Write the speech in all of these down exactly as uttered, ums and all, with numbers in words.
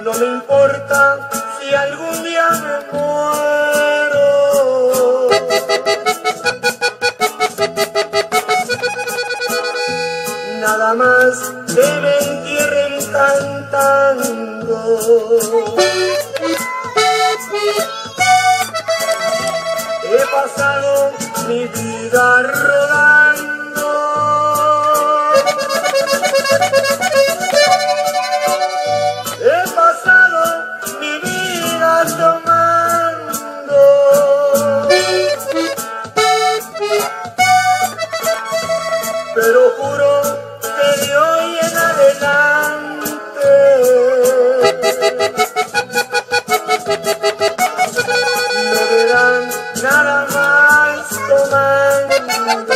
No me importa si algún día me muero. Nada más que me entierren cantando. He pasado mi vida rodando. He pasado mi vida tomando. Pero juro que de hoy en adelante no verán nada más tomando.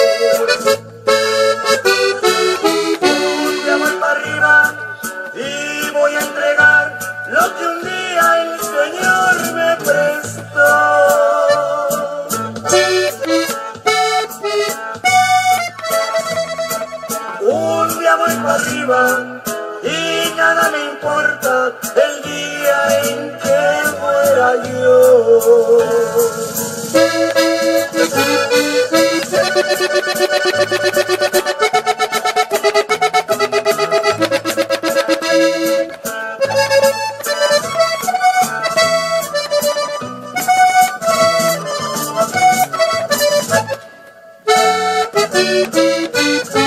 Un día voy para arriba y voy a entregar lo que un día el Señor me prestó. Un día voy para arriba y nada me importa el día en que muera yo. Thank you.